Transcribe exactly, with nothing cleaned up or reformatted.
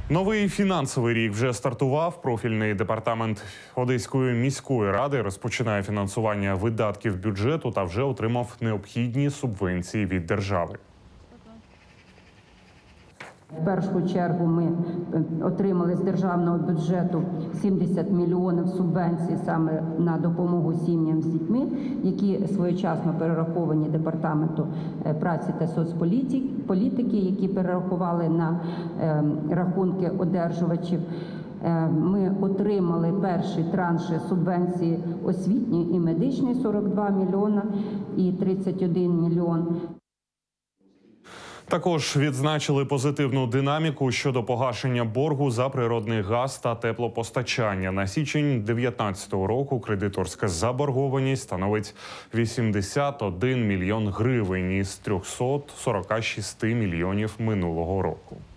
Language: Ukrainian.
Новий фінансовий рік вже стартував. Профільний департамент Одеської міської ради розпочинає фінансування видатків бюджету та вже отримав необхідні субвенції від держави. В першу чергу ми отримали з державного бюджету сімдесят мільйонів субвенцій саме на допомогу сім'ям з дітьми, які своєчасно перераховані Департаменту праці та соцполітики, які перерахували на рахунки одержувачів. Ми отримали перші транші субвенції освітньої і медичної – сорок два мільйона і тридцять один мільйон. Також відзначили позитивну динаміку щодо погашення боргу за природний газ та теплопостачання. На січень дві тисячі дев'ятнадцятого року кредиторська заборгованість становить вісімдесят один мільйон гривень із трьохсот сорока шести мільйонів минулого року.